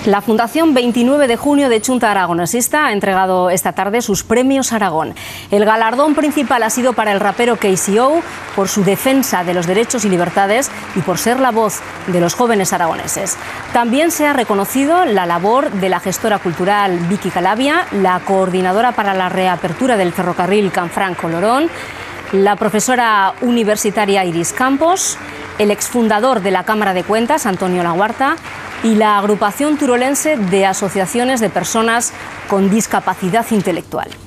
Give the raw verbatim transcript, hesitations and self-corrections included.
La Fundación veintinueve de junio de Chunta Aragonesista ha entregado esta tarde sus premios Aragón. El galardón principal ha sido para el rapero K C O por su defensa de los derechos y libertades y por ser la voz de los jóvenes aragoneses. También se ha reconocido la labor de la gestora cultural Vicky Calavia, la coordinadora para la reapertura del ferrocarril Canfranc-Olorón, la profesora universitaria Iris Campos, el exfundador de la Cámara de Cuentas, Antonio Laguarta, y la agrupación turolense de asociaciones de personas con discapacidad intelectual.